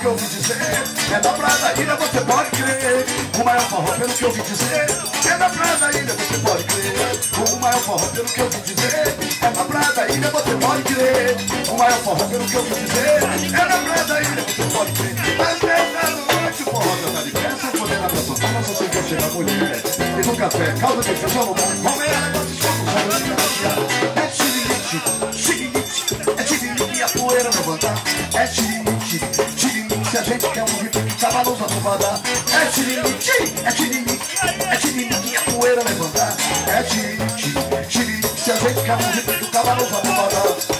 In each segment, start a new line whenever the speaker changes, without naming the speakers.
que eu ouvi dizer, é da Praia da Ilha, você pode crer. O maior forró, pelo que eu ouvi dizer, é da Praia da Ilha, você pode crer. O maior forró, pelo que eu ouvi dizer, é da Praia da Ilha, você pode crer. O maior forró, pelo que eu ouvi dizer, é da Praia da Ilha, você pode crer. Às vezes da noite o forró tá de pé, sem poder na pressão, toma só sem você da mulher. E no café, calda de feijão, come ela, gosta de choco, só de cacheado. É tirinite, tirinite, é tirinite e a poeira levantar. É tirinite, tirinite, se a gente quer um rito, cavalos a tovada. É tirinite, é tirinite, é tirinite e a poeira levantar. É tirinite, tirinite, se a gente quer um rito, cavalos a tovada.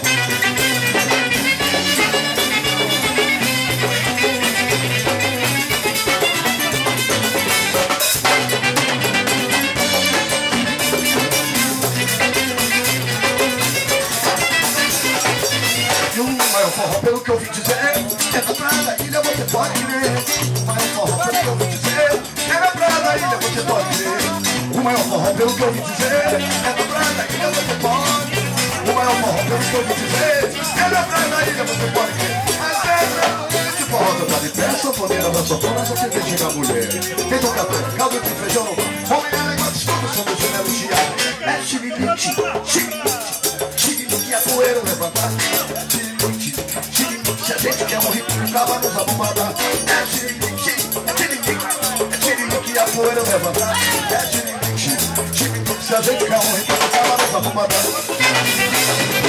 Forró, pelo que eu ouvi dizer, é da Praia da Ilha, você pode crer. O maior forró, pelo que eu ouvi dizer, é da Praia da Ilha, você pode crer. O maior forró, pelo que eu ouvi dizer, é da Praia da Ilha, você pode. O maior forró, pelo que eu ouvi dizer, é da Praia da Ilha, você pode crer. Às vezes, esse forró tá de pé, sanfoneira da sofona, só cervejinha da mulher. Feito café, caldo de feijão, homem é negócio, estudo, somos chinelo chiado. É chirinite, chirinite, chirinite e a poeira levantar. Se a gente quer um rico, o cavalo nos abobadar. É tirinite, é tirinite, é tirinite e a poeira levantar. É tirinite, tirinite, se a gente quer um rico, o cavalo nos abobadar.